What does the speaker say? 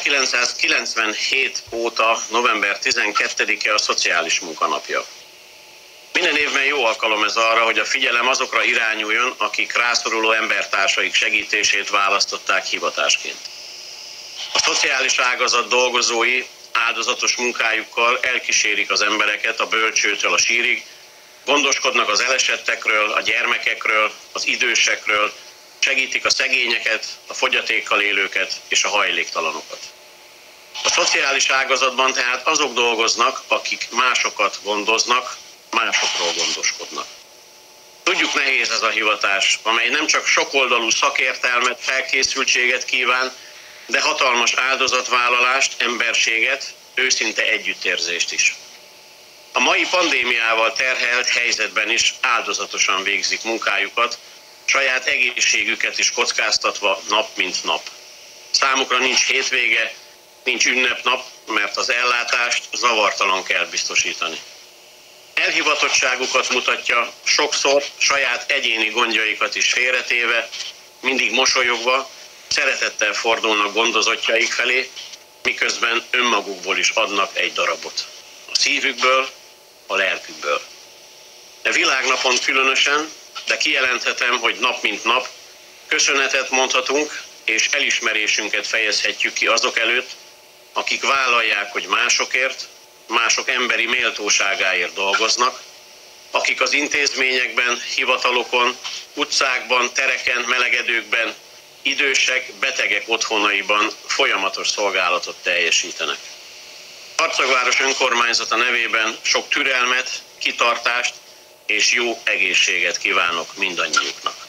1997 óta november 12-e a Szociális Munkanapja. Minden évben jó alkalom ez arra, hogy a figyelem azokra irányuljon, akik rászoruló embertársaik segítését választották hivatásként. A szociális ágazat dolgozói áldozatos munkájukkal elkísérik az embereket a bölcsőtől a sírig, gondoskodnak az elesettekről, a gyermekekről, az idősekről, segítik a szegényeket, a fogyatékkal élőket és a hajléktalanokat. A szociális ágazatban tehát azok dolgoznak, akik másokat gondoznak, másokról gondoskodnak. Tudjuk, nehéz ez a hivatás, amely nem csak sokoldalú szakértelmet, felkészültséget kíván, de hatalmas áldozatvállalást, emberséget, őszinte együttérzést is. A mai pandémiával terhelt helyzetben is áldozatosan végzik munkájukat, saját egészségüket is kockáztatva nap mint nap. Számukra nincs hétvége, nincs ünnepnap, mert az ellátást zavartalan kell biztosítani. Elhivatottságukat mutatja, sokszor saját egyéni gondjaikat is félretéve, mindig mosolyogva, szeretettel fordulnak gondozottjaik felé, miközben önmagukból is adnak egy darabot. A szívükből, a lelkükből. A világnapon különösen, de kijelenthetem, hogy nap mint nap köszönetet mondhatunk, és elismerésünket fejezhetjük ki azok előtt, akik vállalják, hogy másokért, mások emberi méltóságáért dolgoznak, akik az intézményekben, hivatalokon, utcákban, tereken, melegedőkben, idősek, betegek otthonaiban folyamatos szolgálatot teljesítenek. Harcagváros önkormányzata nevében sok türelmet, kitartást és jó egészséget kívánok mindannyiuknak.